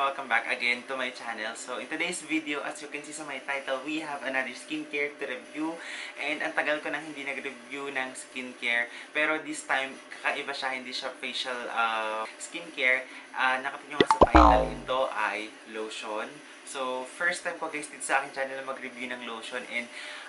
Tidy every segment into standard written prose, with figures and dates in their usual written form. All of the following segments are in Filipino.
welcome back again to my channel. So in today's video, as you can see sa my title, we have another skincare to review. And ang tagal ko nang hindi nag-review ng skincare, pero this time kakaiba siya, hindi siya facial skincare. Nakapin nyo nga sa title, ito ay lotion. So first time ko guys dito sa aking channel na mag-review ng lotion, and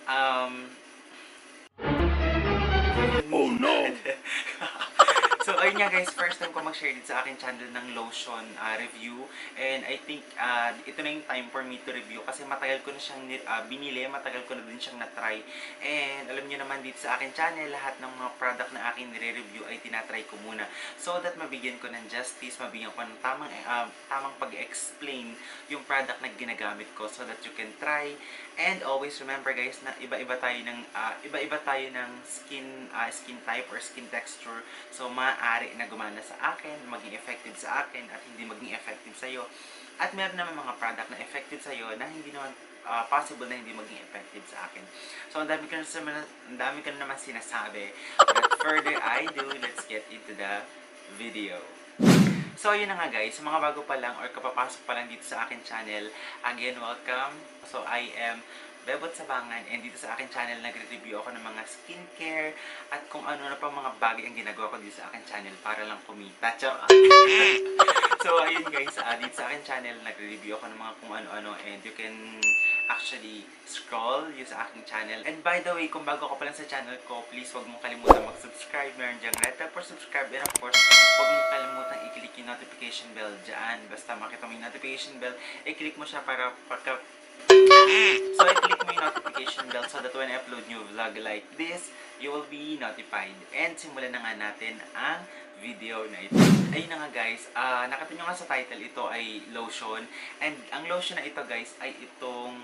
oh no! So, ayun nga guys, first time ko mag-share dito sa akin channel ng lotion review. And I think ito na yung time for me to review kasi matagal ko na siyang binili, matagal ko na din siyang na-try. And alam niyo naman dito sa akin channel, lahat ng mga product na akin nire-review ay tinatry ko muna. So that mabigyan ko ng justice, mabigyan ko ng tamang pag-explain yung product na ginagamit ko so that you can try. And always remember guys na iba-iba tayo ng skin type or skin texture. So maaari na gumana sa akin, maging effective sa akin at hindi maging effective sa iyo. At meron naman mga product na effective sa iyo na hindi naman possible na hindi maging effective sa akin. So ang dami ko na naman sinasabi. But further ado, let's get into the video. So, yun na nga guys, sa mga bago pa lang or kapapasok pa lang dito sa akin channel, again, welcome. So, I am Bebot Sabangan, and dito sa akin channel nagre-review ako ng mga skincare at kung ano na pa mga bagay ang ginagawa ko dito sa akin channel para lang kumita. So, ayun guys, dito sa akin channel nagre-review ako ng mga kung ano-ano, and you can actually scroll yung sa aking channel. And by the way, kung bago ka pa lang sa channel ko, please huwag mong kalimutan mag-subscribe. Meron diyang red for subscribe, and of course, huwag mong kalimutan i-click yung notification bell dyan. Basta makita mo yung notification bell, i-click mo siya para so i-click mo yung notification bell so that when I upload new vlog like this, you will be notified. And simulan na nga natin ang video na ito. Ayun na nga guys, nakita nyo nga sa title, ito ay lotion. And ang lotion na ito guys ay itong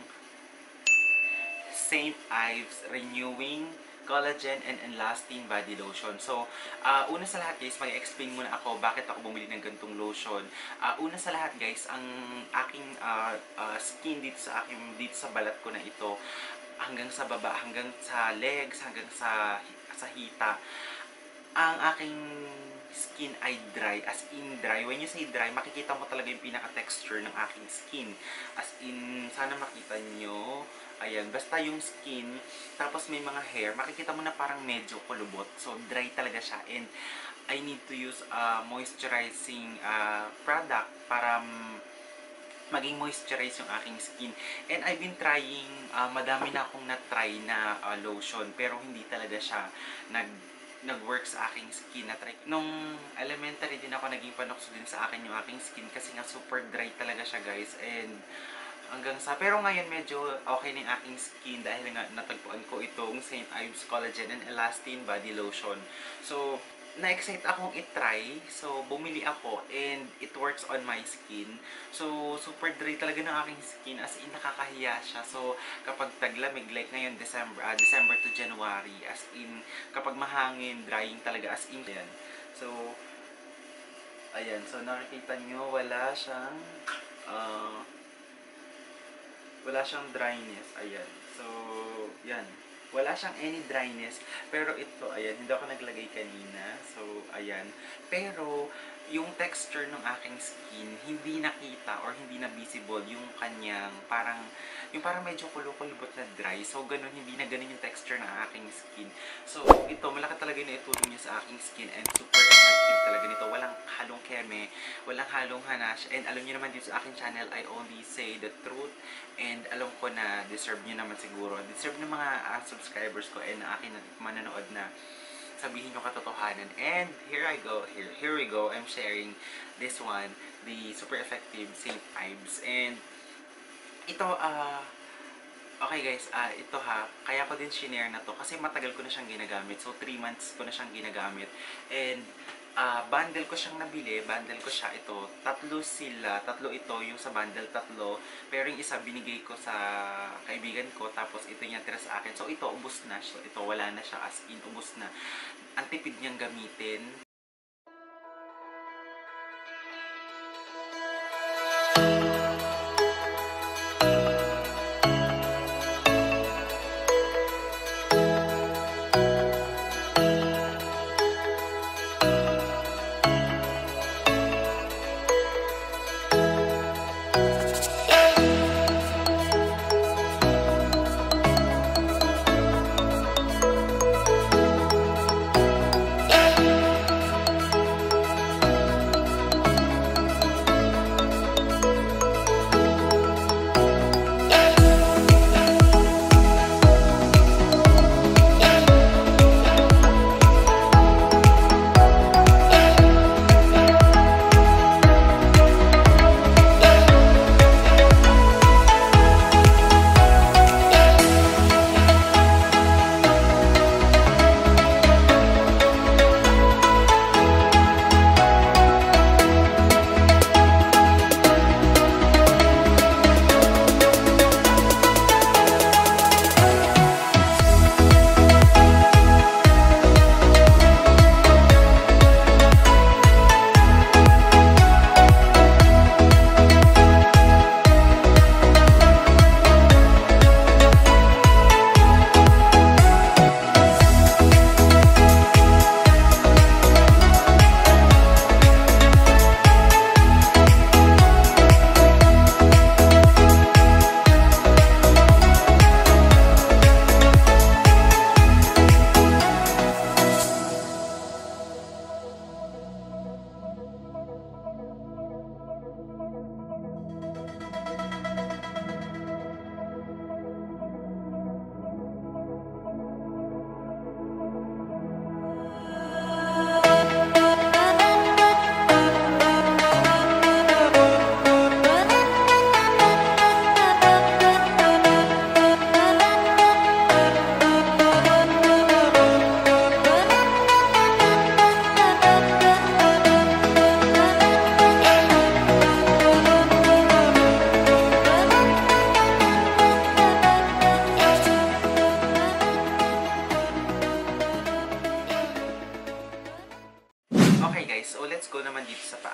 St. Ives Renewing Collagen and Elastin Body Lotion. So, una sa lahat guys, mag-explain muna ako bakit ako bumili ng ganitong lotion. Una sa lahat guys, ang aking skin dito sa balat ko na ito, hanggang sa baba, hanggang sa legs, hanggang sa hita, ang aking skin ay dry, as in dry. When you say dry, makikita mo talaga yung pinaka-texture ng aking skin. As in, sana makita nyo. Ayan, basta yung skin, tapos may mga hair, makikita mo na parang medyo kulubot. So, dry talaga siya. And I need to use moisturizing product para maging moisturize yung aking skin. And I've been trying, madami na akong na-try na lotion, pero hindi talaga siya nag-work sa aking skin. Nung elementary din ako, naging panokso din sa akin yung aking skin kasi nga super dry talaga siya guys. And pero ngayon medyo okay na yung aking skin dahil nga natagpuan ko itong St. Ives Collagen and Elastin Body Lotion. So, na-excite akong i-try. So, bumili ako and it works on my skin. So, super dry talaga ng aking skin, as in nakakahiya siya. So, kapag taglamig, like ngayon December to January, as in kapag mahangin, drying talaga, as in yan. So, ayan. So, nakikita nyo, wala siyang dryness. Ayan. So, yan. Wala siyang any dryness. Pero ito, ayan. Hindi ako naglagay kanina. So, ayan. Pero, yung texture ng aking skin, hindi nakita or hindi na visible yung kanyang parang medyo kulubot na dry. So, ganun, hindi na ganun yung texture ng aking skin. So, ito, malaki talaga na itulong niya sa aking skin and super effective talaga nito. Walang halong keme, walang halong hanash. And alam niyo naman dito sa aking channel, I only say the truth. And alam ko na deserve niyo naman siguro. Deserve ng mga subscribers ko and aking manonood na sabihin yung katotohanan. And here we go. I'm sharing this one, the super effective St. Ives. And ito, okay guys, ito kaya ko din shinare na to kasi matagal ko na siyang ginagamit. So 3 months ko na siyang ginagamit. And bundle ko siyang nabili, bundle ko siya ito. Tatlo ito, yung sa bundle tatlo. Pero yung isa binigay ko sa kaibigan ko, tapos ito niya tira sa akin. So ito, ubos na. So ito, wala na siya, as in, ubos na. Ang tipid niyang gamitin.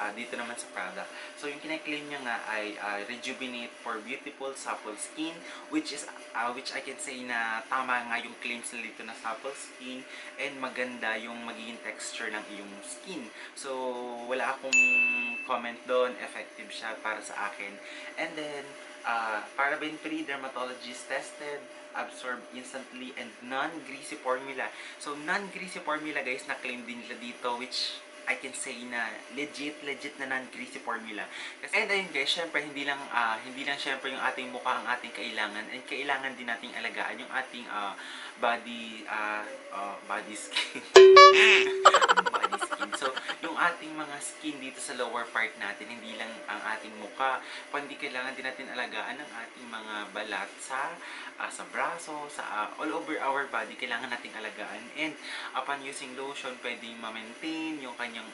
dito naman sa product. So yung kina-claim niya nga ay rejuvenate for beautiful supple skin, which I can say na tama nga yung claims nila dito na supple skin, and maganda yung magiging texture ng iyong skin. So wala akong comment doon, effective siya para sa akin. And then paraben-free, dermatologist-tested, absorb instantly, and non-greasy formula. So non-greasy formula guys, na-claim din nila dito, which I can say na legit na non-greasy formula. And ayun guys, syempre hindi lang syempre yung ating mukha ang ating kailangan, and kailangan din nating alagaan yung ating body skin. Body skin. So yung ating mga skin dito sa lower part natin, hindi lang ang ating mukha, kundi kailangan din natin alagaan ang ating mga balat sa braso, all over our body, kailangan nating alagaan. And upon using lotion, pwedeng ma-maintain yung kanyang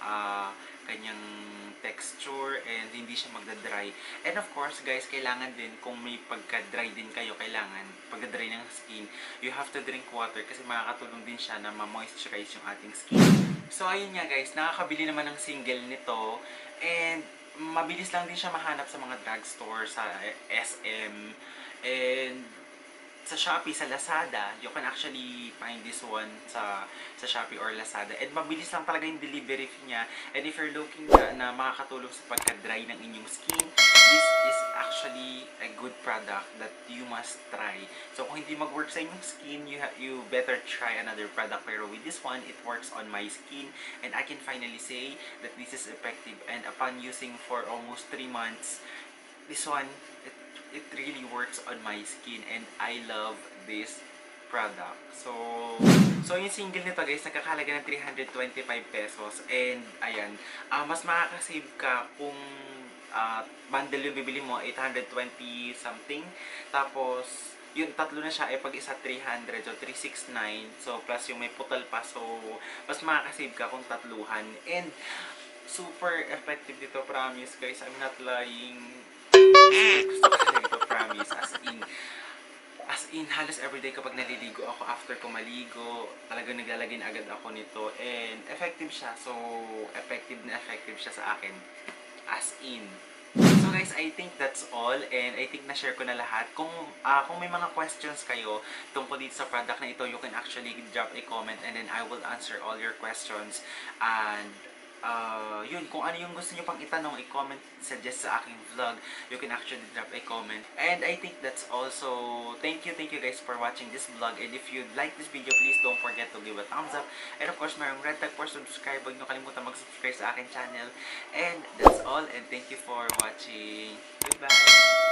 texture, and hindi siya magda-dry. And of course guys, kailangan din, kung may pagka-dry din kayo, kailangan pagka-dry ng skin, you have to drink water, kasi makakatulong din siya na ma-moisturize yung ating skin. So ayun nga guys, nakakabili naman ng single nito, and mabilis lang din siya mahanap sa mga drugstore, sa SM, and sa Shopee, sa Lazada. You can actually find this one sa Shopee or Lazada. And mabilis lang talaga yung delivery fee niya. And if you're looking na makakatulong sa pagka-dry ng inyong skin, this is actually a good product that you must try. So kung hindi mag-work sa inyong skin, you better try another product. Pero with this one, it works on my skin, and I can finally say that this is effective. And upon using for almost 3 months, this one, it really works on my skin, and I love this product. So yung single nito guys, nagkakalaga ng 325 pesos, and ayan, mas makakasave ka kung bundle yung bibili mo, 820 something, tapos yung tatlo na siya ay pag isa 300, so 369, so plus yung may putal pa, so mas makakasave ka kung tatluhan. And super effective dito, promise guys, I'm not lying. Gusto ko talaga ito, promise. As in, halos everyday kapag naliligo ako, after ko maligo, talagang naglalagay na agad ako nito. And effective siya. So, effective siya sa akin. As in. So guys, I think that's all, and I think na-share ko na lahat. Kung may mga questions kayo tungkol dito sa product na ito, you can actually drop a comment, and then I will answer all your questions. And yun, kung ano yung gusto nyo pang itanong, i-comment, suggest sa aking vlog, you can actually drop a comment. And I think that's all. So thank you guys for watching this vlog, and if you like this video, please don't forget to give a thumbs up, and of course mayroong red tag for subscribe, huwag nyo kalimutan mag-subscribe sa aking channel. And that's all, and thank you for watching. Goodbye!